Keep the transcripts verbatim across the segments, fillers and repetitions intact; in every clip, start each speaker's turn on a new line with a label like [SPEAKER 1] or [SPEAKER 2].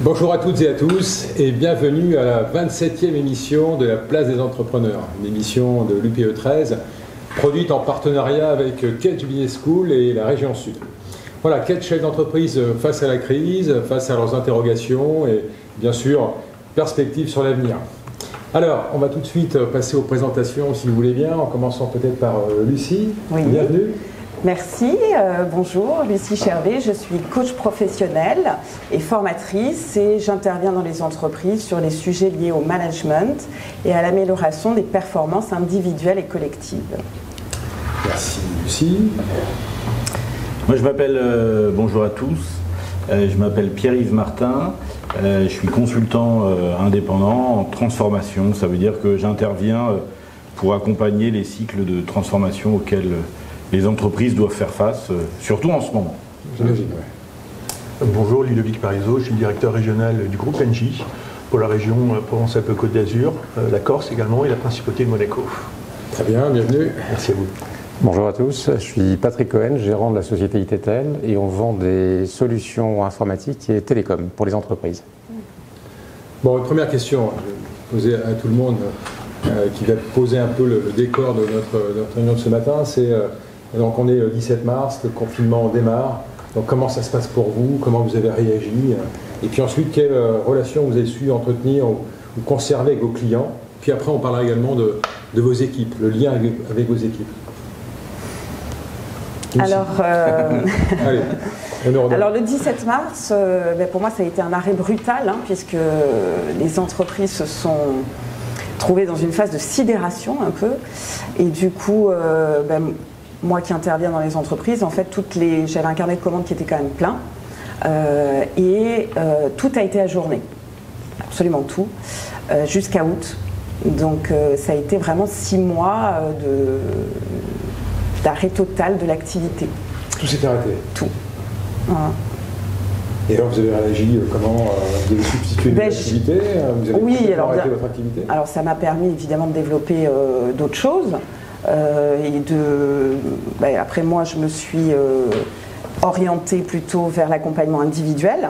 [SPEAKER 1] Bonjour à toutes et à tous et bienvenue à la vingt-septième émission de la Place des Entrepreneurs, une émission de l'U P E treize produite en partenariat avec Kedge Business School et la région Sud. Voilà, quels chefs d'entreprise face à la crise, face à leurs interrogations et bien sûr, perspectives sur l'avenir. Alors, on va tout de suite passer aux présentations si vous voulez bien, en commençant peut-être par Lucie.
[SPEAKER 2] Oui.
[SPEAKER 1] Bienvenue.
[SPEAKER 2] Merci, euh, bonjour, Lucie Chervé, je suis coach professionnelle et formatrice et j'interviens dans les entreprises sur les sujets liés au management et à l'amélioration des performances individuelles et collectives.
[SPEAKER 1] Merci Lucie.
[SPEAKER 3] Moi je m'appelle, euh, bonjour à tous, euh, je m'appelle Pierre-Yves Martin, euh, je suis consultant euh, indépendant en transformation, ça veut dire que j'interviens euh, pour accompagner les cycles de transformation auxquels euh, les entreprises doivent faire face, euh, surtout en ce moment.
[SPEAKER 1] J'imagine, ouais.
[SPEAKER 4] Bonjour, Ludovic Parizeau, je suis le directeur régional du groupe Engie pour la région Provence-Alpes-Côte d'Azur, euh, la Corse également et la Principauté de Monaco.
[SPEAKER 1] Très bien, bienvenue.
[SPEAKER 4] Merci à vous.
[SPEAKER 5] Bonjour à tous, je suis Patrick Cohen, gérant de la société I T T L et on vend des solutions informatiques et télécom pour les entreprises.
[SPEAKER 1] Bon, une première question, je vais poser à tout le monde euh, qui va poser un peu le, le décor de notre, notre réunion de ce matin, c'est euh, donc on est le dix-sept mars, le confinement démarre, donc comment ça se passe pour vous, comment vous avez réagi, et puis ensuite quelle euh, relation vous avez su entretenir ou, ou conserver avec vos clients, puis après on parlera également de, de vos équipes, le lien avec, avec vos équipes.
[SPEAKER 2] Alors, euh...
[SPEAKER 1] Allez,
[SPEAKER 2] Alors le dix-sept mars, euh, ben pour moi ça a été un arrêt brutal, hein, puisque les entreprises se sont trouvées dans une phase de sidération un peu, et du coup, euh, ben, moi qui interviens dans les entreprises, en fait, toutes les, j'avais un carnet de commandes qui était quand même plein, euh, et euh, tout a été ajourné, absolument tout, euh, jusqu'à août. Donc euh, ça a été vraiment six mois euh, de d'arrêt total de l'activité.
[SPEAKER 1] Tout s'est arrêté.
[SPEAKER 2] Tout. Voilà.
[SPEAKER 1] Et alors vous avez réagi comment? Vous avez substitué
[SPEAKER 2] ben,
[SPEAKER 1] des activités? Vous avez
[SPEAKER 2] oui, alors,
[SPEAKER 1] arrêté votre activité?
[SPEAKER 2] Alors ça m'a permis évidemment de développer euh, d'autres choses. Euh, et de, ben, après moi je me suis euh, orientée plutôt vers l'accompagnement individuel.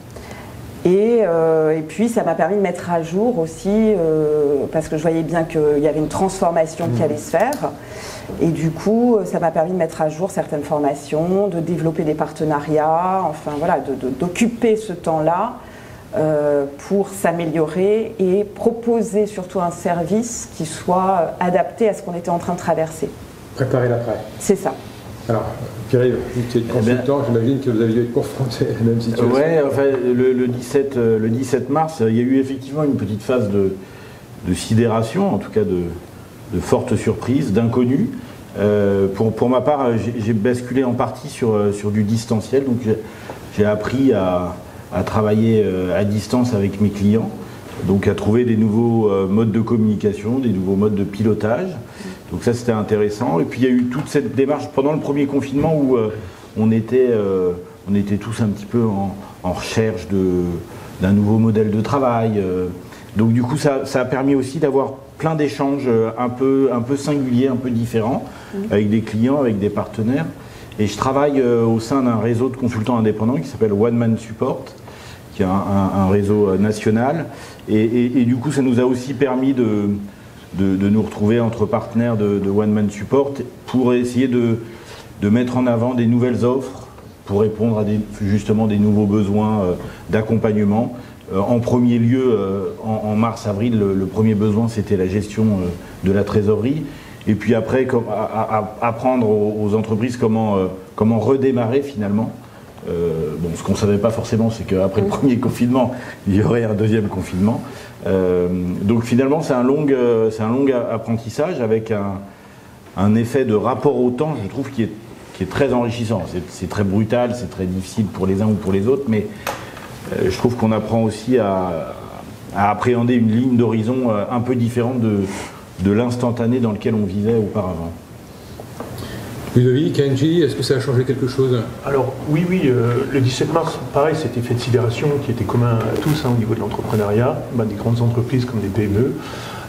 [SPEAKER 2] Et, euh, et puis ça m'a permis de mettre à jour aussi, euh, parce que je voyais bien qu'il y avait une transformation mmh. qui allait se faire. Et du coup, ça m'a permis de mettre à jour certaines formations, de développer des partenariats, enfin voilà, de, de, d'occuper ce temps-là euh, pour s'améliorer et proposer surtout un service qui soit adapté à ce qu'on était en train de traverser.
[SPEAKER 1] Préparer l'après.
[SPEAKER 2] C'est ça.
[SPEAKER 1] Alors, Pierre-Yves, vous êtes consultant, eh j'imagine que vous avez dû être confronté à la même situation.
[SPEAKER 3] Oui, enfin, le, le, dix-sept, le dix-sept mars, il y a eu effectivement une petite phase de, de sidération, en tout cas de, de forte surprise, d'inconnu. Euh, pour, pour ma part, j'ai, j'ai basculé en partie sur, sur du distanciel, donc j'ai, j'ai appris à, à travailler à distance avec mes clients, donc à trouver des nouveaux modes de communication, des nouveaux modes de pilotage. Donc ça c'était intéressant. Et puis il y a eu toute cette démarche pendant le premier confinement où euh, on, était, euh, on était tous un petit peu en, en recherche de, d'un nouveau modèle de travail. Euh. Donc du coup ça, ça a permis aussi d'avoir plein d'échanges un peu, un peu singuliers, un peu différents, mmh. avec des clients, avec des partenaires. Et je travaille euh, au sein d'un réseau de consultants indépendants qui s'appelle One Man Support, qui est un, un, un réseau national. Et, et, et du coup ça nous a aussi permis de... De, de nous retrouver entre partenaires de, de One Man Support pour essayer de, de mettre en avant des nouvelles offres pour répondre à des, justement des nouveaux besoins euh, d'accompagnement. Euh, en premier lieu, euh, en, en mars-avril, le, le premier besoin c'était la gestion euh, de la trésorerie. Et puis après, comme, à, à, apprendre aux, aux entreprises comment, euh, comment redémarrer finalement. Euh, bon, ce qu'on ne savait pas forcément, c'est qu'après le premier confinement, il y aurait un deuxième confinement. Euh, donc finalement, c'est un long, euh, c'est un long apprentissage avec un, un effet de rapport au temps, je trouve, qui est, qui est très enrichissant. C'est, c'est très brutal, c'est très difficile pour les uns ou pour les autres, mais euh, je trouve qu'on apprend aussi à, à appréhender une ligne d'horizon euh, un peu différente de, de l'instantané dans lequel on vivait auparavant.
[SPEAKER 1] Ludovic, Engie, est-ce que ça a changé quelque chose?
[SPEAKER 4] Alors oui, oui, euh, le dix-sept mars, pareil, cet effet de sidération qui était commun à tous hein, au niveau de l'entrepreneuriat, ben, des grandes entreprises comme des P M E.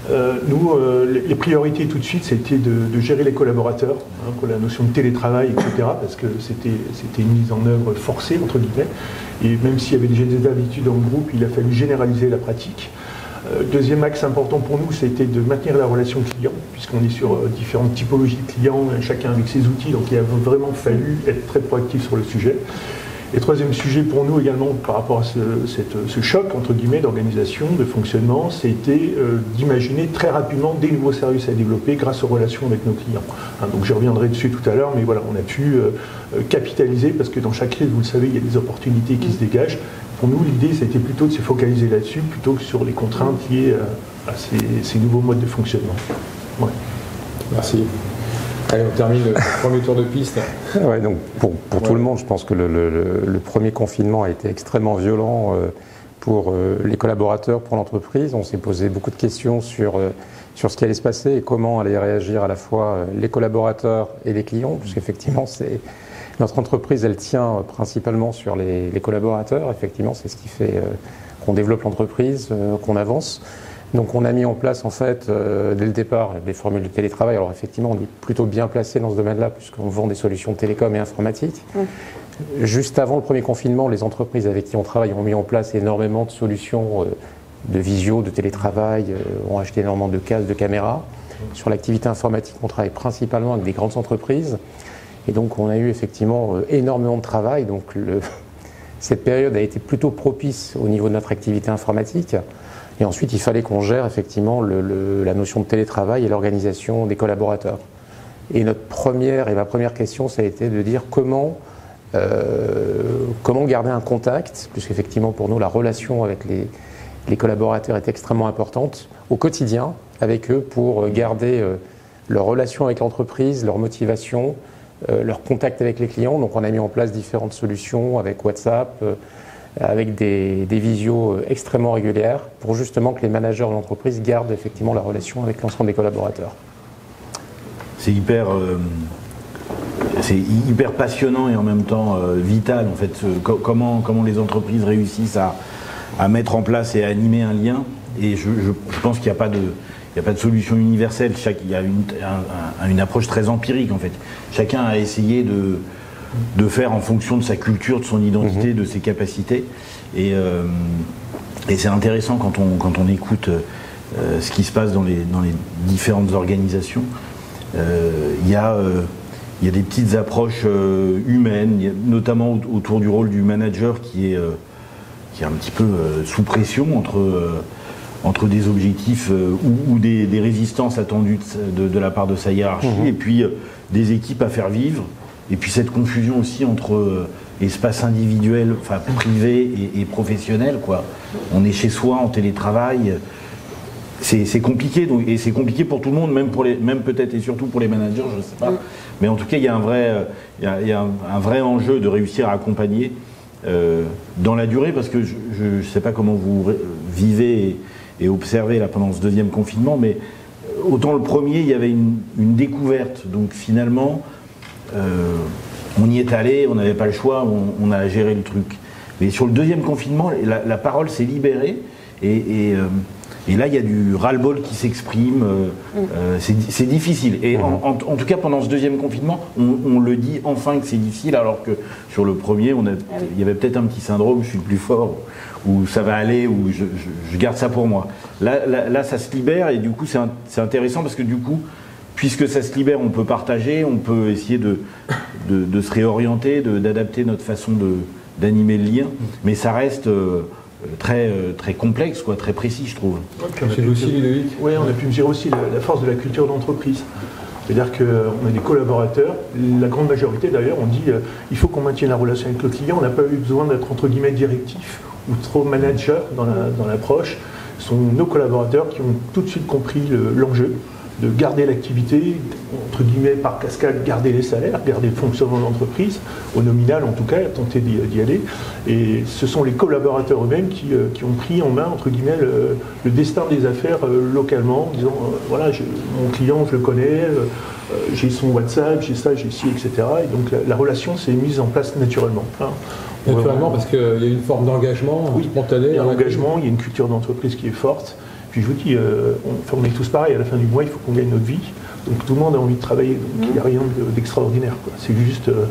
[SPEAKER 4] Euh, nous, euh, les, les priorités tout de suite, c'était de, de gérer les collaborateurs, hein, pour la notion de télétravail, et cetera, parce que c'était c'était une mise en œuvre forcée, entre guillemets, et même s'il y avait déjà des habitudes dans le groupe, il a fallu généraliser la pratique. Euh, deuxième axe important pour nous, c'était de maintenir la relation client, puisqu'on est sur euh, différentes typologies de clients, chacun avec ses outils, donc il a vraiment fallu être très proactif sur le sujet. Et troisième sujet pour nous également par rapport à ce, cette, ce choc entre guillemets d'organisation, de fonctionnement, c'était euh, d'imaginer très rapidement des nouveaux services à développer grâce aux relations avec nos clients. Hein, donc je reviendrai dessus tout à l'heure, mais voilà, on a pu euh, capitaliser parce que dans chaque crise, vous le savez, il y a des opportunités qui se dégagent. Pour nous, l'idée, c'était plutôt de se focaliser là-dessus plutôt que sur les contraintes liées à, à ces, ces nouveaux modes de fonctionnement. Ouais.
[SPEAKER 1] Merci. Allez, on termine le premier tour de piste.
[SPEAKER 5] Ouais, donc pour, pour ouais. tout le monde, je pense que le, le, le premier confinement a été extrêmement violent euh, pour euh, les collaborateurs, pour l'entreprise. On s'est posé beaucoup de questions sur, euh, sur ce qui allait se passer et comment allaient réagir à la fois euh, les collaborateurs et les clients, puisqu'effectivement, c'est, notre entreprise, elle tient principalement sur les, les collaborateurs. Effectivement, c'est ce qui fait euh, qu'on développe l'entreprise, euh, qu'on avance. Donc on a mis en place en fait euh, dès le départ des formules de télétravail. Alors effectivement on est plutôt bien placé dans ce domaine-là puisqu'on vend des solutions télécom et informatiques. Mmh. Juste avant le premier confinement, les entreprises avec qui on travaille ont mis en place énormément de solutions euh, de visio, de télétravail, euh, ont acheté énormément de casques, de caméras. Mmh. Sur l'activité informatique, on travaille principalement avec des grandes entreprises. Et donc on a eu effectivement euh, énormément de travail. Donc le, cette période a été plutôt propice au niveau de notre activité informatique. Et ensuite, il fallait qu'on gère effectivement le, le, la notion de télétravail et l'organisation des collaborateurs. Et notre première et ma première question, ça a été de dire comment, euh, comment garder un contact, puisqu'effectivement pour nous, la relation avec les, les collaborateurs est extrêmement importante au quotidien avec eux pour garder euh, leur relation avec l'entreprise, leur motivation, euh, leur contact avec les clients. Donc on a mis en place différentes solutions avec WhatsApp, euh, avec des, des visios extrêmement régulières pour justement que les managers de l'entreprise gardent effectivement la relation avec l'ensemble des collaborateurs.
[SPEAKER 3] C'est hyper, euh, c'est hyper passionnant et en même temps euh, vital en fait. Ce, comment, comment les entreprises réussissent à, à mettre en place et à animer un lien. Et je, je, je pense qu'il n'y a pas de, il n'y a pas de solution universelle. Chaque, il y a une, un, un, une approche très empirique en fait. Chacun a essayé de de faire en fonction de sa culture, de son identité, mmh. de ses capacités. Et, euh, et c'est intéressant quand on, quand on écoute euh, ce qui se passe dans les, dans les différentes organisations. Euh, il y a, euh, il y a des petites approches euh, humaines, il y a, notamment autour du rôle du manager qui est, euh, qui est un petit peu euh, sous pression entre, euh, entre des objectifs euh, ou, ou des, des résistances attendues de, de la part de sa hiérarchie, mmh. et puis euh, des équipes à faire vivre. Et puis cette confusion aussi entre euh, espace individuel, enfin privé et, et professionnel, quoi. On est chez soi en télétravail, c'est, c'est compliqué, donc, et c'est compliqué pour tout le monde, même, pour les, même peut-être et surtout pour les managers, je ne sais pas. Mm. Mais en tout cas, il y a un vrai, euh, il y a, il y a un, un vrai enjeu de réussir à accompagner euh, dans la durée, parce que je ne sais pas comment vous vivez et, et observez là pendant ce deuxième confinement, mais autant le premier, il y avait une, une découverte, donc finalement. Euh, on y est allé, on n'avait pas le choix, on, on a géré le truc. Mais sur le deuxième confinement, la, la parole s'est libérée et, et, euh, et là il y a du ras-le-bol qui s'exprime, euh, mmh. euh, c'est, c'est difficile. Et mmh. en, en, en tout cas pendant ce deuxième confinement, on, on le dit enfin que c'est difficile, alors que sur le premier, on a, ah oui. il y avait peut-être un petit syndrome, je suis le plus fort, ou ça va aller, ou je, je, je garde ça pour moi. Là, là, là ça se libère et du coup c'est, un, c'est intéressant parce que du coup, puisque ça se libère, on peut partager, on peut essayer de, de, de se réorienter, de, d'adapter notre façon de, d'animer le lien, mais ça reste euh, très, euh, très complexe, quoi, très précis, je trouve.
[SPEAKER 4] Ouais, Chez aussi, Ludovic. Oui, on a pu mesurer aussi la, la force de la culture d'entreprise. C'est-à-dire qu'on a des collaborateurs, la grande majorité d'ailleurs, on dit euh, il faut qu'on maintienne la relation avec le client, on n'a pas eu besoin d'être entre guillemets directif ou trop manager dans, la, dans l'approche. Ce sont nos collaborateurs qui ont tout de suite compris le, l'enjeu. De garder l'activité, entre guillemets par cascade, garder les salaires, garder le fonctionnement de l'entreprise, au nominal en tout cas, tenter d'y, d'y aller. Et ce sont les collaborateurs eux-mêmes qui, euh, qui ont pris en main, entre guillemets, le, le destin des affaires euh, localement, en disant, euh, voilà, je, mon client, je le connais, euh, j'ai son WhatsApp, j'ai ça, j'ai ci, et cetera. Et donc la, la relation s'est mise en place naturellement. Hein.
[SPEAKER 1] Naturellement, parce qu'il y a une forme d'engagement
[SPEAKER 4] oui,
[SPEAKER 1] spontané.
[SPEAKER 4] Il y a un engagement, il y a une culture d'entreprise qui est forte. Puis je vous dis, euh, on, on est tous pareils, à la fin du mois, il faut qu'on gagne notre vie. Donc tout le monde a envie de travailler, donc il n'y a rien d'extraordinaire. C'est juste, euh,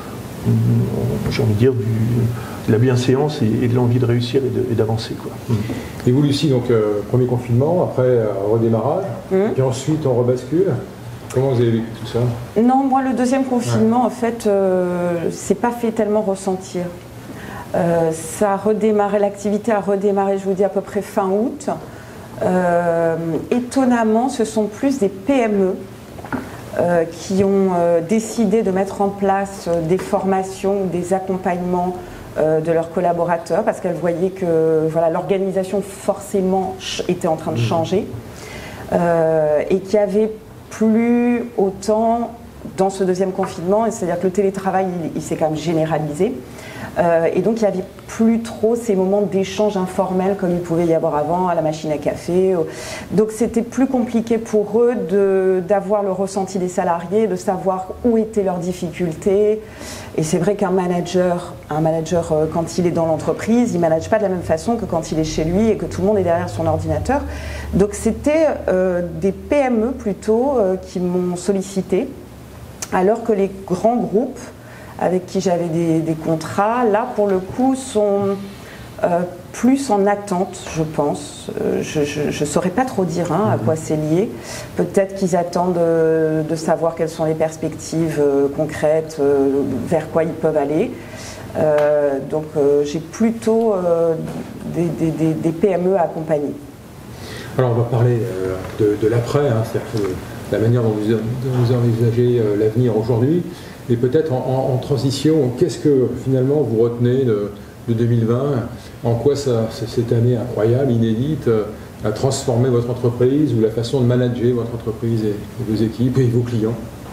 [SPEAKER 4] j'ai envie de dire, du, de la bienséance et, et de l'envie de réussir et d'avancer.
[SPEAKER 1] Et vous, Lucie, donc euh, premier confinement, après euh, redémarrage, mmh. et ensuite on rebascule. Comment vous avez vécu tout ça?
[SPEAKER 2] Non, moi, le deuxième confinement, ouais. en fait, euh, c'est pas fait tellement ressentir. Euh, ça a redémarré, l'activité a redémarré, je vous dis, à peu près fin août. Euh, étonnamment, ce sont plus des P M E euh, qui ont euh, décidé de mettre en place euh, des formations, des accompagnements euh, de leurs collaborateurs, parce qu'elles voyaient que voilà, l'organisation forcément était en train de changer, euh, et qui avaient plus autant dans ce deuxième confinement, c'est-à-dire que le télétravail, il, il s'est quand même généralisé. Euh, et donc il n'y avait plus trop ces moments d'échange informels comme il pouvait y avoir avant à la machine à café. Donc c'était plus compliqué pour eux de, d'avoir le ressenti des salariés, de savoir où étaient leurs difficultés. Et c'est vrai qu'un manager, un manager euh, quand il est dans l'entreprise, il ne manage pas de la même façon que quand il est chez lui et que tout le monde est derrière son ordinateur. Donc c'était euh, des P M E plutôt euh, qui m'ont sollicité, alors que les grands groupes avec qui j'avais des, des contrats, là pour le coup sont euh, plus en attente, je pense. Euh, je ne saurais pas trop dire hein, à quoi c'est lié. Peut-être qu'ils attendent de, de savoir quelles sont les perspectives euh, concrètes, euh, vers quoi ils peuvent aller. Euh, donc euh, j'ai plutôt euh, des, des, des, des P M E à accompagner.
[SPEAKER 1] Alors on va parler euh, de, de l'après, hein, c'est-à-dire la manière dont vous, dont vous envisagez euh, l'avenir aujourd'hui. Et peut-être en, en, en transition, qu'est-ce que finalement vous retenez de, de deux mille vingt? En quoi ça, cette année incroyable, inédite, a transformé votre entreprise ou la façon de manager votre entreprise et, et vos équipes et vos clients?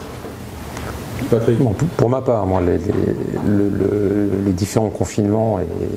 [SPEAKER 1] Patrick?
[SPEAKER 5] Bon, pour ma part, moi, les, les, le, le, les différents confinements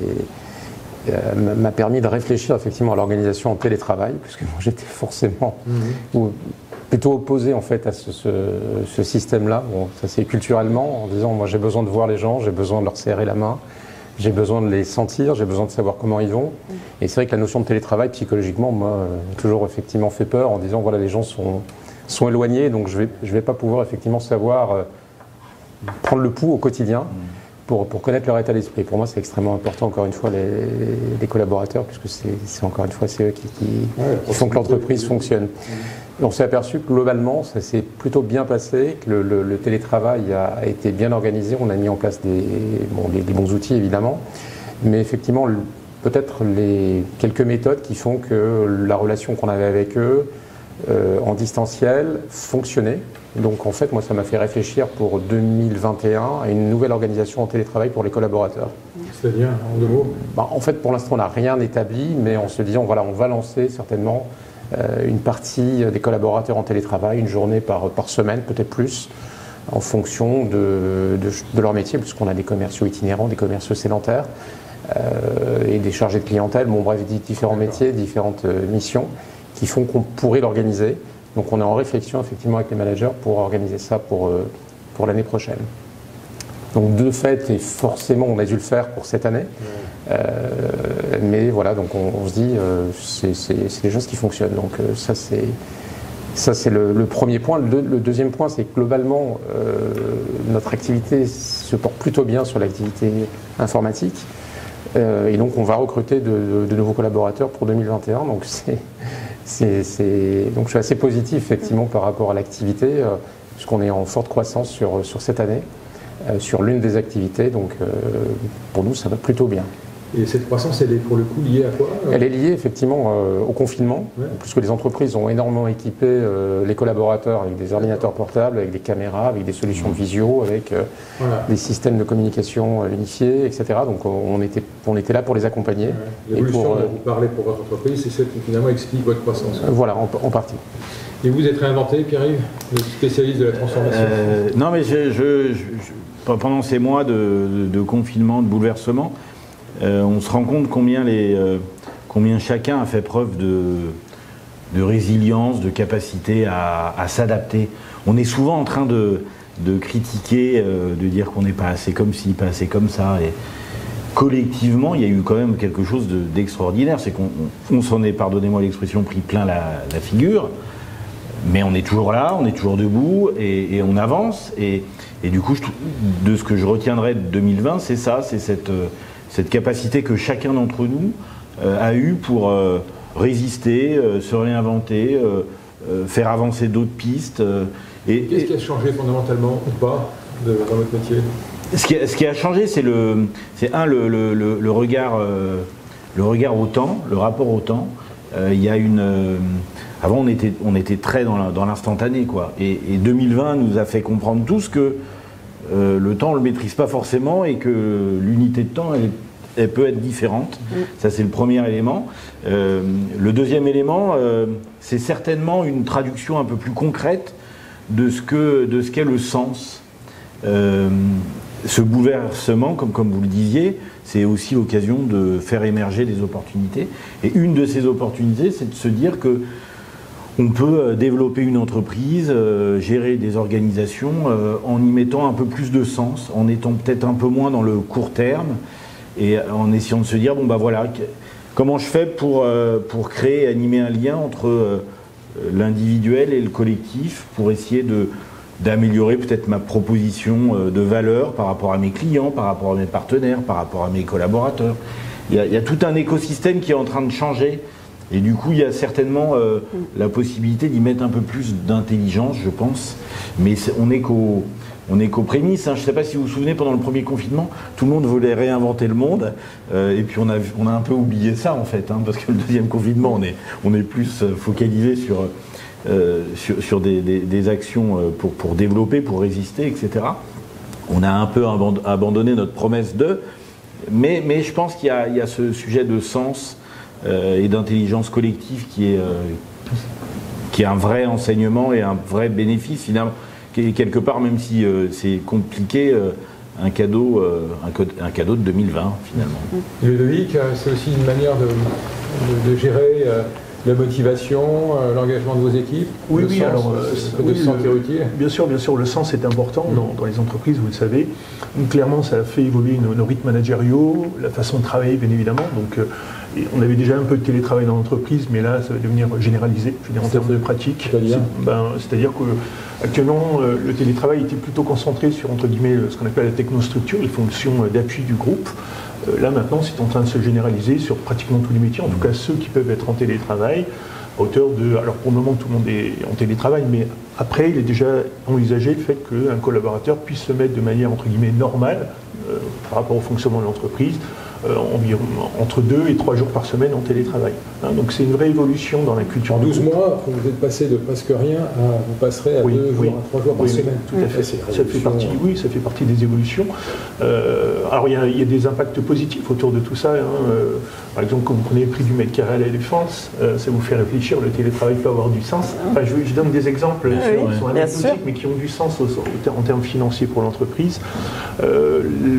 [SPEAKER 5] et, euh, m'a permis de réfléchir effectivement à l'organisation en télétravail, puisque moi j'étais forcément mmh. ou, plutôt opposé en fait à ce, ce, ce système-là. Bon, ça c'est culturellement, en disant moi j'ai besoin de voir les gens, j'ai besoin de leur serrer la main, j'ai besoin de les sentir, j'ai besoin de savoir comment ils vont. Mmh. Et c'est vrai que la notion de télétravail, psychologiquement, moi, a toujours effectivement fait peur en disant voilà, les gens sont, sont éloignés, donc je vais, je vais pas pouvoir effectivement savoir euh, prendre le pouls au quotidien. Mmh. Pour, pour connaître leur état d'esprit. Pour moi, c'est extrêmement important, encore une fois, les, les collaborateurs, puisque c'est encore une fois, c'est eux qui, qui, ouais, qui font que l'entreprise fonctionne. Mmh. On s'est aperçu que globalement, ça s'est plutôt bien passé, que le, le, le télétravail a, a été bien organisé. On a mis en place des, bon, des, des bons outils, évidemment, mais effectivement, peut-être les quelques méthodes qui font que la relation qu'on avait avec eux, euh, en distanciel, fonctionnait. Donc en fait, moi, ça m'a fait réfléchir pour deux mille vingt et un à une nouvelle organisation en télétravail pour les collaborateurs.
[SPEAKER 1] C'est-à-dire, en deux mots?
[SPEAKER 5] Bah, en fait, pour l'instant, on n'a rien établi, mais en se disant, voilà, on va lancer certainement euh, une partie des collaborateurs en télétravail, une journée par, par semaine, peut-être plus, en fonction de, de, de leur métier, puisqu'on a des commerciaux itinérants, des commerciaux sédentaires euh, et des chargés de clientèle, bon bref, différents métiers, différentes euh, missions qui font qu'on pourrait l'organiser. Donc on est en réflexion effectivement avec les managers pour organiser ça pour, euh, pour l'année prochaine. Donc de fait, et forcément on a dû le faire pour cette année, euh, mais voilà, donc on, on se dit euh, c'est des choses qui fonctionnent. Donc euh, ça c'est ça c'est le, le premier point. Le, le deuxième point, c'est que globalement euh, notre activité se porte plutôt bien sur l'activité informatique. Euh, et donc on va recruter de, de, de nouveaux collaborateurs pour deux mille vingt et un. Donc c'est C'est, c'est... Donc je suis assez positif effectivement par rapport à l'activité, euh, puisqu'on est en forte croissance sur, sur cette année, euh, sur l'une des activités, donc euh, pour nous ça va plutôt bien.
[SPEAKER 1] Et cette croissance, elle est pour le coup liée à quoi?
[SPEAKER 5] Elle est liée effectivement euh, au confinement, ouais. Puisque les entreprises ont énormément équipé euh, les collaborateurs avec des ordinateurs portables, avec des caméras, avec des solutions de visio, avec euh, voilà. des systèmes de communication euh, unifiés, et cetera. Donc on était, on était là pour les accompagner. Ouais.
[SPEAKER 1] L'évolution dont euh, vous parlez pour votre entreprise, c'est celle qui finalement explique votre croissance.
[SPEAKER 5] Euh, voilà, en, en partie.
[SPEAKER 1] Et vous êtes réinventé, Pierre-Yves, spécialiste de la transformation?
[SPEAKER 3] euh, Non, mais je, je, je, pendant ces mois de, de, de confinement, de bouleversement, Euh, on se rend compte combien, les, euh, combien chacun a fait preuve de, de résilience, de capacité à, à s'adapter. On est souvent en train de, de critiquer, euh, de dire qu'on n'est pas assez comme ci, pas assez comme ça. Et, collectivement, il y a eu quand même quelque chose de, d'extraordinaire. C'est qu'on on, on s'en est, pardonnez-moi l'expression, pris plein la, la figure, mais on est toujours là, on est toujours debout et, et on avance. Et, et du coup, je, de ce que je retiendrai de deux mille vingt, c'est ça, c'est cette, cette capacité que chacun d'entre nous euh, a eue pour euh, résister, euh, se réinventer, euh, euh, faire avancer d'autres pistes. Euh, et,
[SPEAKER 1] Qu'est-ce qui a changé fondamentalement ou pas de, dans votre métier?
[SPEAKER 3] Ce qui, ce qui a changé, c'est le, c'est un le, le, le, le regard, euh, le regard au temps, le rapport au temps. Euh, il y a une, euh, avant on était, on était très dans, la, dans l'instantané, quoi. Et, et deux mille vingt nous a fait comprendre tous que euh, le temps on le maîtrise pas forcément et que l'unité de temps elle, elle peut être différente. Mmh. Ça c'est le premier élément. Euh, le deuxième élément, euh, c'est certainement une traduction un peu plus concrète de ce que, de ce qu'est le sens. Euh, Ce bouleversement, comme, comme vous le disiez, c'est aussi l'occasion de faire émerger des opportunités. Et une de ces opportunités, c'est de se dire que on peut développer une entreprise, euh, gérer des organisations euh, en y mettant un peu plus de sens, en étant peut-être un peu moins dans le court terme et en essayant de se dire, bon bah voilà, comment je fais pour, euh, pour créer, animer un lien entre euh, l'individuel et le collectif pour essayer de d'améliorer peut-être ma proposition de valeur par rapport à mes clients, par rapport à mes partenaires, par rapport à mes collaborateurs. Il y a, il y a tout un écosystème qui est en train de changer et du coup il y a certainement euh, la possibilité d'y mettre un peu plus d'intelligence, je pense, mais c'est, on n'est qu'au on est qu'aux prémices, hein. Je ne sais pas si vous vous souvenez, pendant le premier confinement, tout le monde voulait réinventer le monde euh, et puis on a, on a un peu oublié ça en fait, hein, parce que le deuxième confinement on est, on est plus focalisé sur Euh, sur, sur des, des, des actions pour, pour développer, pour résister, et cetera. On a un peu abandonné notre promesse de, mais, mais je pense qu'il y a, il y a ce sujet de sens euh, et d'intelligence collective qui est, euh, qui est un vrai enseignement et un vrai bénéfice, finalement, qui est quelque part, même si euh, c'est compliqué, euh, un, cadeau, euh, un, un cadeau de deux mille vingt, finalement.
[SPEAKER 1] Et Ludovic, c'est aussi une manière de, de, de gérer euh, la motivation, euh, l'engagement de vos équipes.
[SPEAKER 4] Oui,
[SPEAKER 1] le
[SPEAKER 4] oui,
[SPEAKER 1] sens,
[SPEAKER 4] alors,
[SPEAKER 1] euh,
[SPEAKER 4] oui,
[SPEAKER 1] de se sentir
[SPEAKER 4] le,
[SPEAKER 1] utile.
[SPEAKER 4] Bien sûr, bien sûr, le sens est important dans, dans les entreprises, vous le savez. Donc, clairement, ça a fait évoluer nos, nos rythmes managériaux, la façon de travailler, bien évidemment. Donc, euh, et on avait déjà un peu de télétravail dans l'entreprise, mais là, ça va devenir généralisé, je veux dire, en termes de pratique.
[SPEAKER 1] C'est-à-dire,
[SPEAKER 4] c'est, ben, c'est-à-dire qu'actuellement, euh, le télétravail était plutôt concentré sur, entre guillemets, ce qu'on appelle la technostructure, les fonctions d'appui du groupe. Euh, là, maintenant, c'est en train de se généraliser sur pratiquement tous les métiers, en tout cas ceux qui peuvent être en télétravail. À hauteur de, alors pour le moment tout le monde est en télétravail, mais après il est déjà envisagé le fait qu'un collaborateur puisse se mettre de manière entre guillemets normale euh, par rapport au fonctionnement de l'entreprise, euh, environ entre deux et trois jours par semaine en télétravail. Hein, donc c'est une vraie évolution dans la culture.
[SPEAKER 1] En douze mois, vous êtes passé de presque rien à vous passerez à
[SPEAKER 4] oui,
[SPEAKER 1] deux
[SPEAKER 4] oui,
[SPEAKER 1] voire à trois jours par
[SPEAKER 4] oui,
[SPEAKER 1] semaine.
[SPEAKER 4] Tout à fait. Ça fait partie, oui, ça fait partie des évolutions. Euh, alors il y, a, il y a des impacts positifs autour de tout ça. Hein. Euh, par exemple, quand vous prenez le prix du mètre carré à la Défense, euh, ça vous fait réfléchir. Le télétravail peut avoir du sens. Enfin, je, je donne des exemples
[SPEAKER 2] oui,
[SPEAKER 4] sur,
[SPEAKER 2] oui,
[SPEAKER 4] qui sont anecdotiques, mais qui ont du sens au, au, en termes financiers pour l'entreprise. Euh,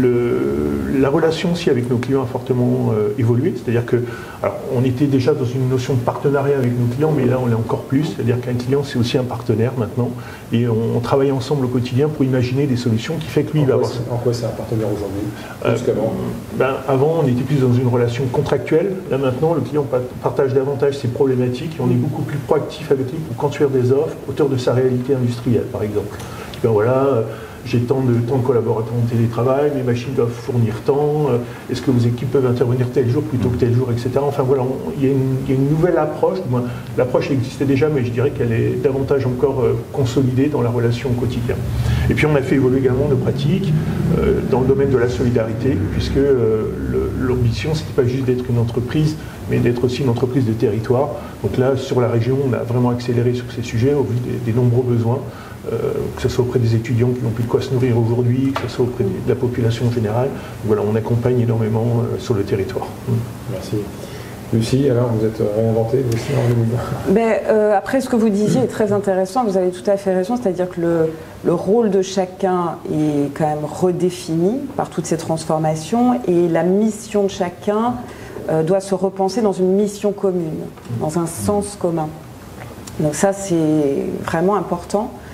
[SPEAKER 4] le, la relation aussi avec nos clients a fortement euh, évolué. C'est-à-dire que, alors, on était déjà dans une notion de partenariat avec nos clients, mais là, on l'est encore plus. C'est-à-dire qu'un client, c'est aussi un partenaire maintenant, et on, on travaille ensemble au quotidien pour imaginer des solutions qui fait que lui,
[SPEAKER 1] en
[SPEAKER 4] il va
[SPEAKER 1] quoi
[SPEAKER 4] avoir.
[SPEAKER 1] En quoi c'est un partenaire aujourd'hui
[SPEAKER 4] euh,
[SPEAKER 1] plus qu'avant
[SPEAKER 4] ben, Avant, on était plus dans une relation contractuelle. Là maintenant, le client partage davantage ses problématiques et on est beaucoup plus proactif avec lui pour construire des offres à hauteur de sa réalité industrielle, par exemple. Ben voilà, j'ai tant de, tant de collaborateurs en télétravail, mes machines doivent fournir tant, euh, est-ce que vos équipes peuvent intervenir tel jour plutôt que tel jour, et cetera. Enfin voilà, il y, y a une nouvelle approche. Bon, l'approche existait déjà, mais je dirais qu'elle est davantage encore euh, consolidée dans la relation au quotidien. Et puis on a fait évoluer également nos pratiques euh, dans le domaine de la solidarité, puisque euh, l'ambition, c'était pas juste d'être une entreprise, mais d'être aussi une entreprise de territoire. Donc là, sur la région, on a vraiment accéléré sur ces sujets au vu des, des nombreux besoins. Euh, que ce soit auprès des étudiants qui n'ont plus de quoi se nourrir aujourd'hui, que ce soit auprès de la population générale. Donc voilà, on accompagne énormément euh, sur le territoire.
[SPEAKER 1] Merci. Lucie, alors vous êtes réinventée aussi en deux mille vingt.
[SPEAKER 2] Mais, euh, après, ce que vous disiez est très intéressant, vous avez tout à fait raison, c'est-à-dire que le, le rôle de chacun est quand même redéfini par toutes ces transformations et la mission de chacun euh, doit se repenser dans une mission commune, dans un sens commun. Donc ça, c'est vraiment important.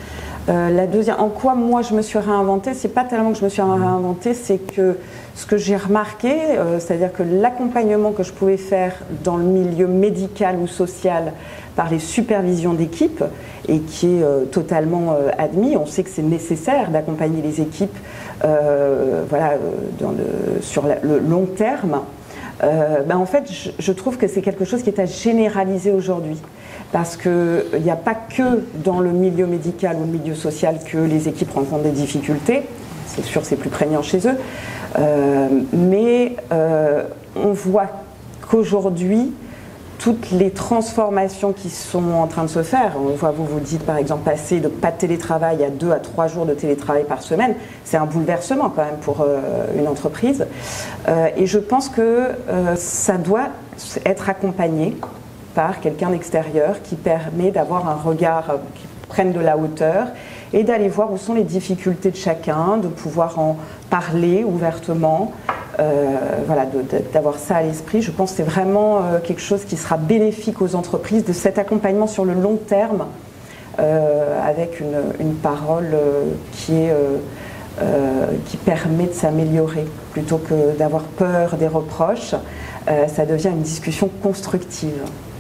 [SPEAKER 2] Euh, la deuxième, en quoi moi je me suis réinventée, c'est pas tellement que je me suis réinventée, c'est que ce que j'ai remarqué, euh, c'est-à-dire que l'accompagnement que je pouvais faire dans le milieu médical ou social par les supervisions d'équipe, et qui est euh, totalement euh, admis, on sait que c'est nécessaire d'accompagner les équipes euh, voilà, dans le, sur la, le long terme, euh, ben en fait je, je trouve que c'est quelque chose qui est à généraliser aujourd'hui. Parce qu'il n'y a pas que dans le milieu médical ou le milieu social que les équipes rencontrent des difficultés, c'est sûr c'est plus prégnant chez eux, euh, mais euh, on voit qu'aujourd'hui, toutes les transformations qui sont en train de se faire, on voit, vous vous dites par exemple passer de pas de télétravail à deux à trois jours de télétravail par semaine, c'est un bouleversement quand même pour euh, une entreprise. Euh, et je pense que euh, ça doit être accompagné par quelqu'un d'extérieur qui permet d'avoir un regard qui prenne de la hauteur et d'aller voir où sont les difficultés de chacun, de pouvoir en parler ouvertement, euh, voilà, d'avoir ça à l'esprit. Je pense que c'est vraiment euh, quelque chose qui sera bénéfique aux entreprises, de cet accompagnement sur le long terme, euh, avec une, une parole euh, qui, est, euh, euh, qui permet de s'améliorer, plutôt que d'avoir peur des reproches. Euh, ça devient une discussion constructive.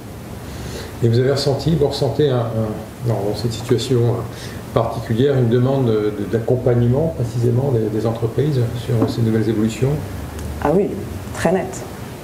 [SPEAKER 1] Et vous avez ressenti, vous ressentez un, un, dans cette situation particulière une demande d'accompagnement précisément des, des entreprises sur ces nouvelles évolutions?
[SPEAKER 2] Ah oui, très net.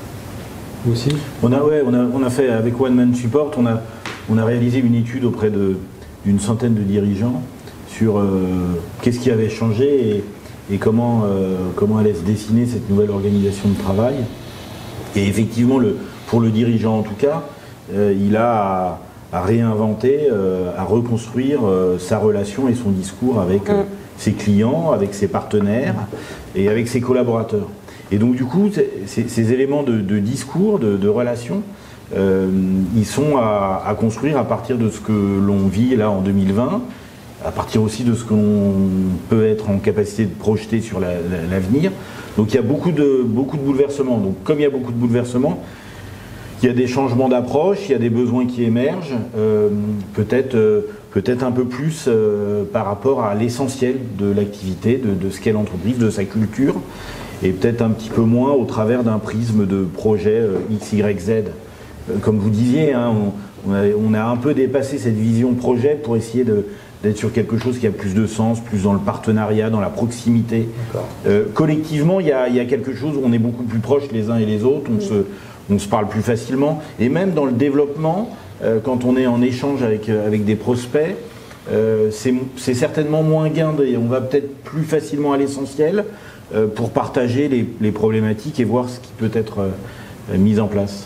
[SPEAKER 1] Vous aussi?
[SPEAKER 3] On a, ouais, on a, on a fait avec One Man Support, on a, on a réalisé une étude auprès d'une centaine de dirigeants sur euh, qu'est-ce qui avait changé et, et comment, euh, comment allait se dessiner cette nouvelle organisation de travail. Et effectivement, le, pour le dirigeant en tout cas, Euh, il a à, à réinventer, euh, à reconstruire euh, sa relation et son discours avec euh, ses clients, avec ses partenaires et avec ses collaborateurs. Et donc du coup, ces éléments de, de discours, de, de relation, euh, ils sont à, à construire à partir de ce que l'on vit là en deux mille vingt, à partir aussi de ce que l'on peut être en capacité de projeter sur l'avenir. La, la, donc il y a beaucoup de, beaucoup de bouleversements. Donc comme il y a beaucoup de bouleversements, il y a des changements d'approche, il y a des besoins qui émergent, euh, peut-être euh, peut-être un peu plus euh, par rapport à l'essentiel de l'activité, de, de ce qu'est l'entreprise, de sa culture, et peut-être un petit peu moins au travers d'un prisme de projet euh, X, Y, Z. Euh, comme vous disiez, hein, on, on, a, on a un peu dépassé cette vision projet pour essayer d'être sur quelque chose qui a plus de sens, plus dans le partenariat, dans la proximité. Euh, collectivement, il y, a, il y a quelque chose où on est beaucoup plus proches les uns et les autres, on se... on se parle plus facilement, et même dans le développement, euh, quand on est en échange avec, euh, avec des prospects, euh, c'est certainement moins guindé. On va peut-être plus facilement à l'essentiel euh, pour partager les, les problématiques et voir ce qui peut être euh, mis en place.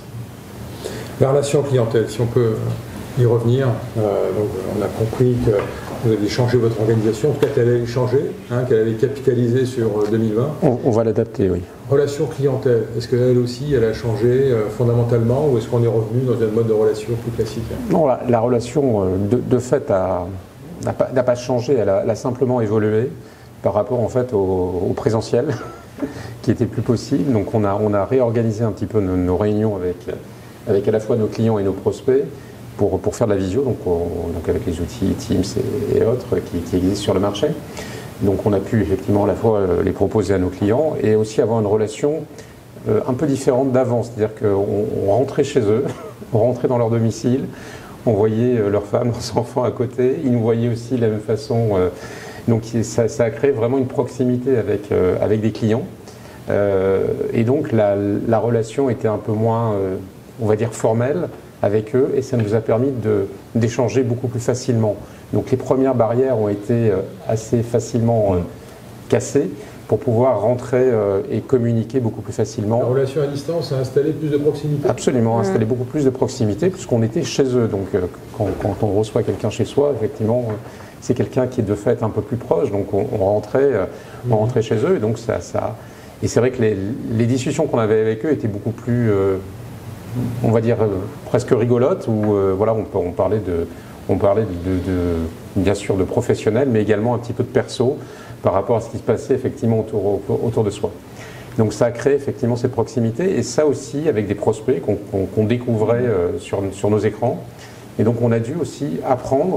[SPEAKER 1] La relation clientèle, si on peut y revenir, euh, donc on a compris que vous avez changé votre organisation, en tout cas qu'elle allait changer, hein, qu'elle allait capitaliser sur deux mille vingt.
[SPEAKER 5] On, on va l'adapter, oui.
[SPEAKER 1] Relation clientèle, est-ce qu'elle aussi, elle a changé euh, fondamentalement, ou est-ce qu'on est revenu dans un mode de relation plus classique?
[SPEAKER 5] Non, la, la relation, de, de fait, n'a pas, pas changé, elle a, elle a simplement évolué par rapport en fait au, au présentiel, qui était plus possible. Donc on a, on a réorganisé un petit peu nos, nos réunions avec, avec à la fois nos clients et nos prospects, Pour, pour faire de la visio, donc, on, donc avec les outils Teams et, et autres qui, qui existent sur le marché. Donc on a pu effectivement à la fois les proposer à nos clients et aussi avoir une relation euh, un peu différente d'avant, c'est-à-dire qu'on on rentrait chez eux, on rentrait dans leur domicile, on voyait euh, leurs femmes, leurs enfants à côté, ils nous voyaient aussi de la même façon. Euh, donc ça, ça a créé vraiment une proximité avec, euh, avec des clients. Euh, et donc la, la relation était un peu moins, euh, on va dire, formelle avec eux, et ça nous a permis d'échanger beaucoup plus facilement. Donc les premières barrières ont été assez facilement euh, cassées pour pouvoir rentrer euh, et communiquer beaucoup plus facilement.
[SPEAKER 1] La relation à distance a installé plus de proximité? Absolument,
[SPEAKER 5] mmh. installé beaucoup plus de proximité puisqu'on était chez eux. Donc euh, quand, quand on reçoit quelqu'un chez soi, effectivement, euh, c'est quelqu'un qui est de fait un peu plus proche. Donc on, on, rentrait, euh, mmh. on rentrait chez eux, et donc ça... ça et c'est vrai que les, les discussions qu'on avait avec eux étaient beaucoup plus... Euh, on va dire euh, presque rigolote, où euh, voilà, on, on parlait, de, on parlait de, de, de, bien sûr de professionnels, mais également un petit peu de perso par rapport à ce qui se passait effectivement autour, autour de soi. Donc ça a créé effectivement cette proximité, et ça aussi avec des prospects qu'on qu'on, qu'on découvrait euh, sur, sur nos écrans. Et donc on a dû aussi apprendre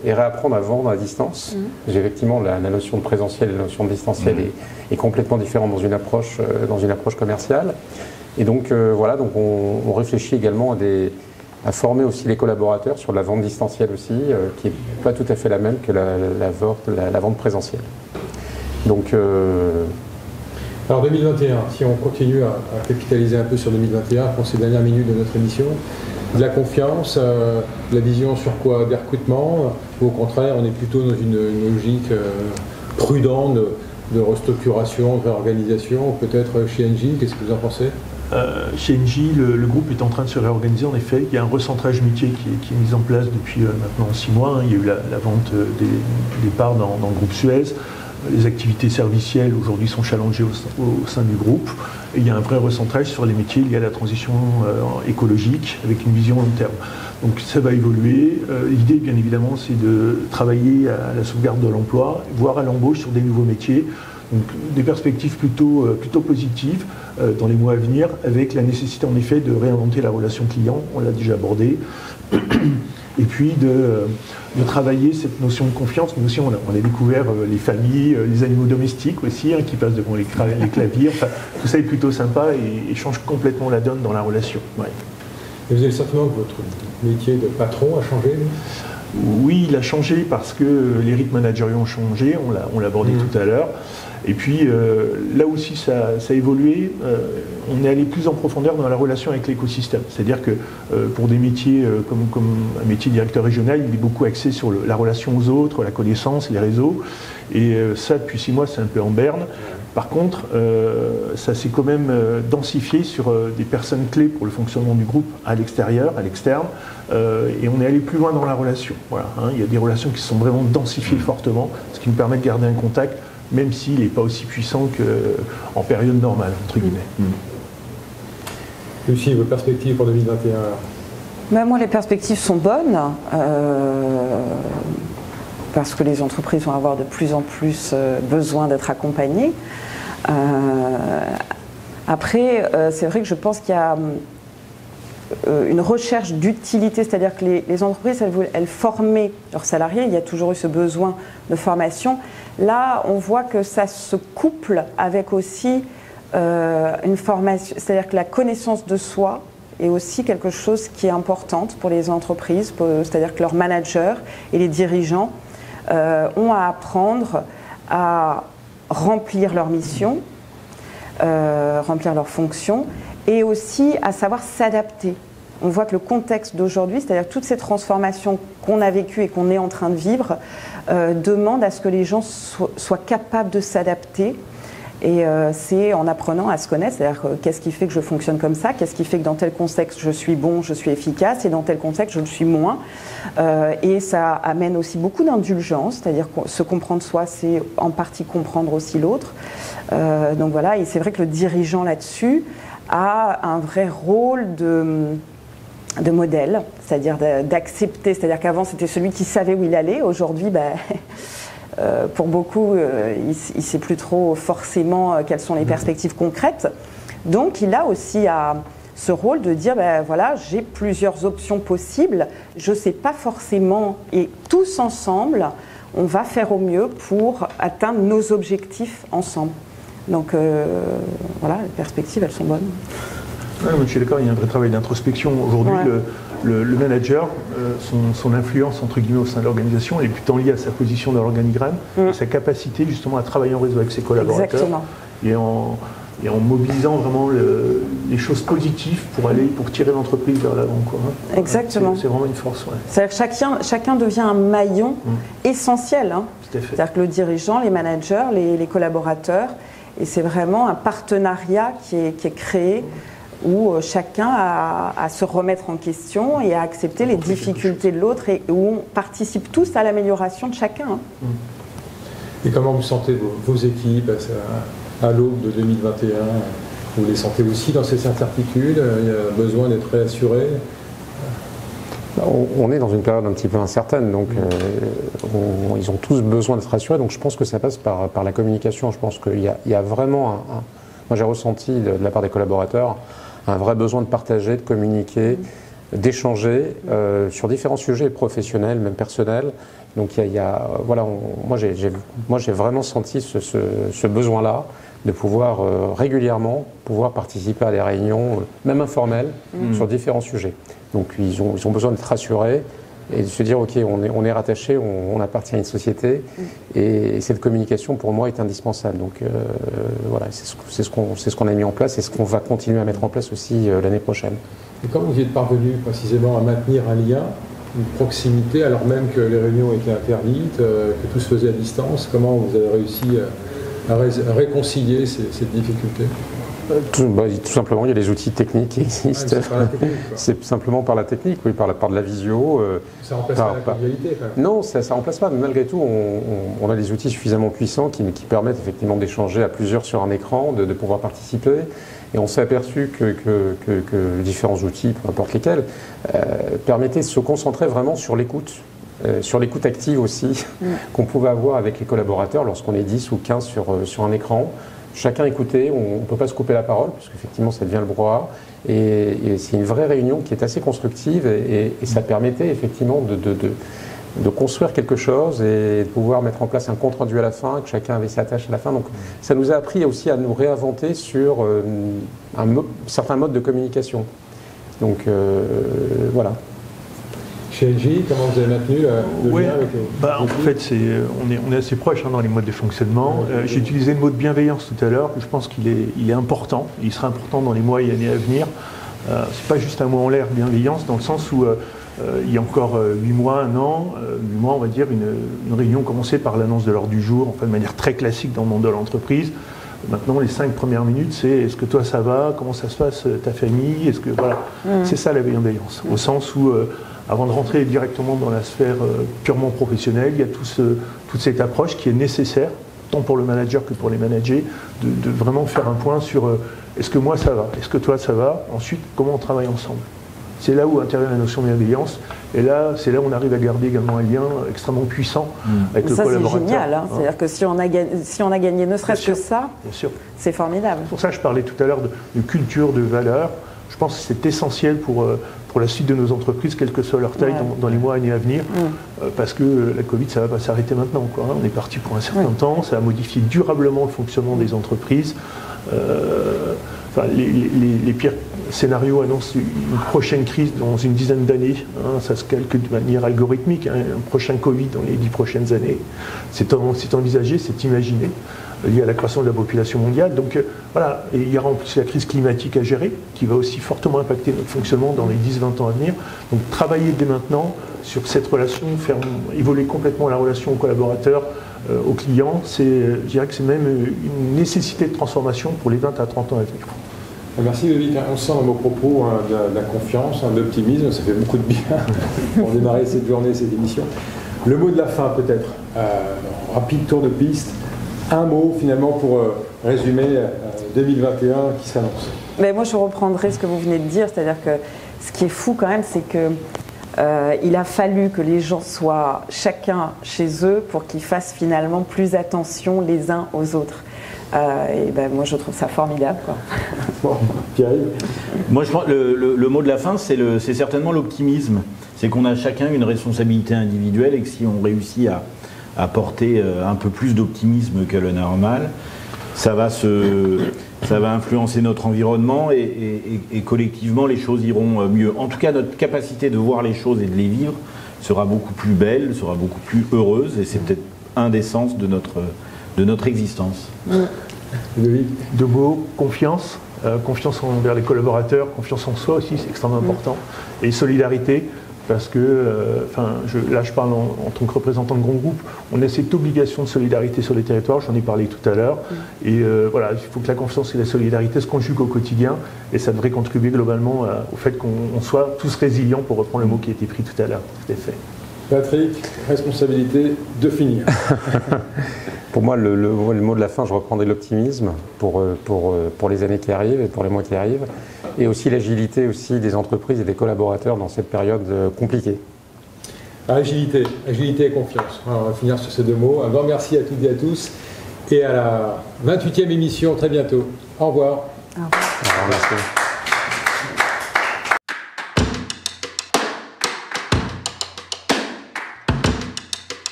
[SPEAKER 5] et réapprendre à vendre à distance. Mmh. Effectivement, la, la notion de présentiel et la notion de distanciel mmh. est, est complètement différente dans une approche, euh, dans une approche commerciale. Et donc, euh, voilà, donc on, on réfléchit également à, des, à former aussi les collaborateurs sur la vente distancielle aussi, euh, qui n'est pas tout à fait la même que la, la, vente, la, la vente présentielle. Donc, euh,
[SPEAKER 1] alors deux mille vingt et un, si on continue à, à capitaliser un peu sur deux mille vingt et un, pour ces dernières minutes de notre émission, de la confiance, euh, de la vision sur quoi? Des recrutements, ou au contraire, on est plutôt dans une, une logique euh, prudente de, de restructuration, de réorganisation, peut-être chez Engie, qu'est-ce que vous en pensez?
[SPEAKER 4] Euh, chez Engie, le, le groupe est en train de se réorganiser. En effet, il y a un recentrage métier qui est, qui est mis en place depuis euh, maintenant six mois. Hein. Il y a eu la, la vente des, des parts dans, dans le groupe Suez. Les activités servicielles aujourd'hui sont challengées au, au sein du groupe. Et il y a un vrai recentrage sur les métiers liés à la transition euh, écologique avec une vision long terme. Donc ça va évoluer. Euh, L'idée, bien évidemment, c'est de travailler à la sauvegarde de l'emploi, voire à l'embauche sur des nouveaux métiers. Donc des perspectives plutôt, euh, plutôt positives euh, dans les mois à venir, avec la nécessité en effet de réinventer la relation client, on l'a déjà abordé, et puis de, euh, de travailler cette notion de confiance. Nous aussi on a, on a découvert euh, les familles, euh, les animaux domestiques aussi, hein, qui passent devant les, les claviers, enfin, tout ça est plutôt sympa et, et change complètement la donne dans la relation. Ouais.
[SPEAKER 1] Et vous avez le sentiment que votre métier de patron a changé?
[SPEAKER 4] Oui, il a changé parce que les rythmes managériaux ont changé, on l'a, on l'a abordé mmh. tout à l'heure. Et puis euh, là aussi ça, ça a évolué, euh, on est allé plus en profondeur dans la relation avec l'écosystème. C'est-à-dire que euh, pour des métiers euh, comme, comme un métier directeur régional, il est beaucoup axé sur le, la relation aux autres, la connaissance, les réseaux. Et euh, ça depuis six mois c'est un peu en berne. Par contre, euh, ça s'est quand même euh, densifié sur euh, des personnes clés pour le fonctionnement du groupe à l'extérieur, à l'externe, euh, et on est allé plus loin dans la relation. Voilà, hein, il y a des relations qui se sont vraiment densifiées fortement, ce qui nous permet de garder un contact, même s'il n'est pas aussi puissant qu'en période normale, entre guillemets. Mmh.
[SPEAKER 1] Lucie, vos perspectives pour deux mille vingt et un?
[SPEAKER 2] Ben, moi, les perspectives sont bonnes. Euh... parce que les entreprises vont avoir de plus en plus besoin d'être accompagnées. Euh, après, euh, c'est vrai que je pense qu'il y a euh, une recherche d'utilité, c'est-à-dire que les, les entreprises, elles, elles formaient leurs salariés, il y a toujours eu ce besoin de formation. Là, on voit que ça se couple avec aussi euh, une formation, c'est-à-dire que la connaissance de soi est aussi quelque chose qui est importante pour les entreprises, c'est-à-dire que leurs managers et les dirigeants Euh, ont à apprendre à remplir leur mission, euh, remplir leurs fonctions, et aussi à savoir s'adapter. On voit que le contexte d'aujourd'hui, c'est-à-dire toutes ces transformations qu'on a vécues et qu'on est en train de vivre, euh, demandent à ce que les gens so- soient capables de s'adapter. Et euh, c'est en apprenant à se connaître, c'est-à-dire euh, qu'est-ce qui fait que je fonctionne comme ça, qu'est-ce qui fait que dans tel contexte je suis bon, je suis efficace, et dans tel contexte je le suis moins. Euh, et ça amène aussi beaucoup d'indulgence, c'est-à-dire se comprendre soi, c'est en partie comprendre aussi l'autre. Euh, donc voilà, et c'est vrai que le dirigeant là-dessus a un vrai rôle de, de modèle, c'est-à-dire d'accepter, c'est-à-dire qu'avant c'était celui qui savait où il allait, aujourd'hui, ben... Euh, pour beaucoup, euh, il ne sait plus trop forcément euh, quelles sont les perspectives concrètes. Donc, il a aussi à, ce rôle de dire, ben, voilà, j'ai plusieurs options possibles, je ne sais pas forcément, et tous ensemble, on va faire au mieux pour atteindre nos objectifs ensemble. Donc, euh, voilà, les perspectives, elles sont bonnes.
[SPEAKER 4] Ouais, je suis d'accord, il y a un vrai travail d'introspection. Aujourd'hui, ouais. le, le, le manager, euh, son, son influence entre guillemets au sein de l'organisation, elle est plutôt liée à sa position dans l'organigramme, mmh. et sa capacité justement à travailler en réseau avec ses collaborateurs.
[SPEAKER 2] Exactement.
[SPEAKER 4] Et en, et en mobilisant vraiment le, les choses positives pour aller, pour tirer l'entreprise vers l'avant, quoi, hein.
[SPEAKER 2] Exactement.
[SPEAKER 4] C'est, c'est vraiment une force. Ouais.
[SPEAKER 2] C'est-à-dire que chacun, chacun devient un maillon mmh. essentiel. Hein.
[SPEAKER 4] Tout à fait.
[SPEAKER 2] C'est-à-dire que le dirigeant, les managers, les, les collaborateurs, et c'est vraiment un partenariat qui est, qui est créé. Où chacun a à se remettre en question et à accepter les difficultés de l'autre et où on participe tous à l'amélioration de chacun.
[SPEAKER 1] Et comment vous sentez vos, vos équipes à, à l'aube de deux mille vingt et un? Vous les sentez aussi dans ces incertitudes? Il y a besoin d'être réassuré?
[SPEAKER 5] On est dans une période un petit peu incertaine, donc euh, on, ils ont tous besoin d'être rassurés, donc je pense que ça passe par, par la communication. Je pense qu'il y a, il y a vraiment un, un... Moi j'ai ressenti de, de la part des collaborateurs un vrai besoin de partager, de communiquer, d'échanger euh, sur différents sujets professionnels, même personnels. Donc il y a, il y a voilà, on, moi j'ai moi j'ai vraiment senti ce, ce, ce besoin-là de pouvoir euh, régulièrement pouvoir participer à des réunions, euh, même informelles, mmh. sur différents sujets. Donc ils ont ils ont besoin d'être rassurés et de se dire ok, on est on est rattaché, on, on appartient à une société mmh. et, et cette communication pour moi est indispensable. Donc euh, voilà, c'est ce c'est ce qu'on c'est ce qu'on a mis en place et ce qu'on va continuer à mettre en place aussi euh, l'année prochaine.
[SPEAKER 1] Et comment vous êtes parvenu précisément à maintenir un lien, une proximité, alors même que les réunions étaient interdites, euh, que tout se faisait à distance? Comment vous avez réussi à, à, ré à réconcilier ces, cette difficulté?
[SPEAKER 5] Tout, bah, tout simplement, il y a des outils techniques qui existent. Ah, c'est simplement par la technique, oui, par, la, par de la visio. Euh,
[SPEAKER 1] ça remplace par, pas la convivialité quand même.
[SPEAKER 5] Non, ça ne remplace pas, mais malgré tout, on, on, on a des outils suffisamment puissants qui, qui permettent effectivement d'échanger à plusieurs sur un écran, de, de pouvoir participer. Et on s'est aperçu que, que, que, que différents outils, peu importe lesquels, euh, permettaient de se concentrer vraiment sur l'écoute, euh, sur l'écoute active aussi, mmh. qu'on pouvait avoir avec les collaborateurs lorsqu'on est dix ou quinze sur, sur un écran. Chacun écoutait, on ne peut pas se couper la parole, parce qu'effectivement ça devient le brouhaha. Et, et c'est une vraie réunion qui est assez constructive, et, et, et ça permettait effectivement de, de, de, de construire quelque chose et de pouvoir mettre en place un compte rendu à la fin, que chacun avait sa tâche à la fin. Donc ça nous a appris aussi à nous réinventer sur euh, un mo certains modes de communication. Donc euh, voilà.
[SPEAKER 1] Chez L G, comment vous avez maintenu euh, le
[SPEAKER 4] ouais,
[SPEAKER 1] lien avec les,
[SPEAKER 4] bah, En fait, c'est, on, est, on est assez proche hein, dans les modes de fonctionnement. Euh, J'ai utilisé le mot de bienveillance tout à l'heure, je pense qu'il est, il est important, il sera important dans les mois et années à venir. Euh, c'est pas juste un mot en l'air, bienveillance, dans le sens où euh, euh, il y a encore huit mois, un an, huit mois, on va dire, une, une réunion commençait par l'annonce de l'ordre du jour, enfin de manière très classique dans le monde de l'entreprise. Maintenant, les cinq premières minutes, c'est est-ce que toi ça va, comment ça se passe, ta famille, est-ce que voilà, mmh. c'est ça la bienveillance, au sens où euh, avant de rentrer directement dans la sphère euh, purement professionnelle, il y a tout ce, toute cette approche qui est nécessaire, tant pour le manager que pour les managers, de, de vraiment faire un point sur euh, est-ce que moi ça va, est-ce que toi ça va, ensuite comment on travaille ensemble. C'est là où intervient la notion de bienveillance, et là, c'est là où on arrive à garder également un lien extrêmement puissant mmh. avec le
[SPEAKER 2] ça,
[SPEAKER 4] collaborateur.
[SPEAKER 2] C'est génial, hein. C'est-à-dire que si on a gagné, si on a gagné ne serait-ce que ça, c'est formidable.
[SPEAKER 4] Pour ça, je parlais tout à l'heure de, de culture, de valeur. Je pense que c'est essentiel pour, pour la suite de nos entreprises, quelle que soit leur taille, ouais. dans, dans les mois et années à venir, mmh. euh, parce que la Covid, ça ne va pas s'arrêter maintenant, quoi. On est parti pour un certain ouais. temps, ça a modifié durablement le fonctionnement des entreprises. Euh, enfin, les, les, les pires scénarios annoncent une prochaine crise dans une dizaine d'années. Hein, ça se calcule de manière algorithmique, hein, un prochain Covid dans les dix prochaines années. C'est envisagé, c'est imaginé, lié à la croissance de la population mondiale. Donc euh, voilà, et il y aura en plus la crise climatique à gérer, qui va aussi fortement impacter notre fonctionnement dans les dix à vingt ans à venir. Donc travailler dès maintenant sur cette relation, faire évoluer complètement la relation aux collaborateurs, euh, aux clients, c'est, je dirais que c'est même une nécessité de transformation pour les vingt à trente ans à venir.
[SPEAKER 1] Merci Ludovic, on sent dans vos propos hein, de, la, de la confiance, hein, de l'optimisme, ça fait beaucoup de bien pour démarrer cette journée, cette émission. Le mot de la fin peut-être, euh, rapide tour de piste, un mot finalement pour euh, résumer euh, deux mille vingt et un qui s'annonce.
[SPEAKER 2] Mais moi je reprendrai ce que vous venez de dire, c'est-à-dire que ce qui est fou quand même, c'est que euh, il a fallu que les gens soient chacun chez eux pour qu'ils fassent finalement plus attention les uns aux autres. Euh, et ben moi je trouve ça formidable, quoi.
[SPEAKER 1] Bon, Pierre-Yves.
[SPEAKER 3] Moi je pense le, le, le mot de la fin c'est certainement l'optimisme. C'est qu'on a chacun une responsabilité individuelle et que si on réussit à, à porter un peu plus d'optimisme que le normal, ça va, se, ça va influencer notre environnement et, et, et collectivement les choses iront mieux. En tout cas notre capacité de voir les choses et de les vivre sera beaucoup plus belle, sera beaucoup plus heureuse et c'est peut-être un des sens de notre, de notre existence.
[SPEAKER 4] Oui. Deux mots, confiance, euh, confiance envers les collaborateurs, confiance en soi aussi, c'est extrêmement important, et solidarité, parce que, euh, enfin, je, là je parle en, en tant que représentant de grands groupes, on a cette obligation de solidarité sur les territoires, j'en ai parlé tout à l'heure, mmh. et euh, voilà, il faut que la confiance et la solidarité se conjuguent au quotidien, et ça devrait contribuer globalement à, au fait qu'on soit tous résilients, pour reprendre le mot qui a été pris tout à l'heure, tout à fait.
[SPEAKER 1] Patrick, responsabilité de finir.
[SPEAKER 5] Pour moi, le, le, le mot de la fin, je reprendrai l'optimisme pour, pour, pour les années qui arrivent et pour les mois qui arrivent, et aussi l'agilité aussi des entreprises et des collaborateurs dans cette période compliquée.
[SPEAKER 1] Agilité, agilité et confiance. Alors, on va finir sur ces deux mots. Un grand merci à toutes et à tous, et à la vingt-huitième émission très bientôt. Au revoir.
[SPEAKER 2] Au revoir.
[SPEAKER 5] Au revoir, merci.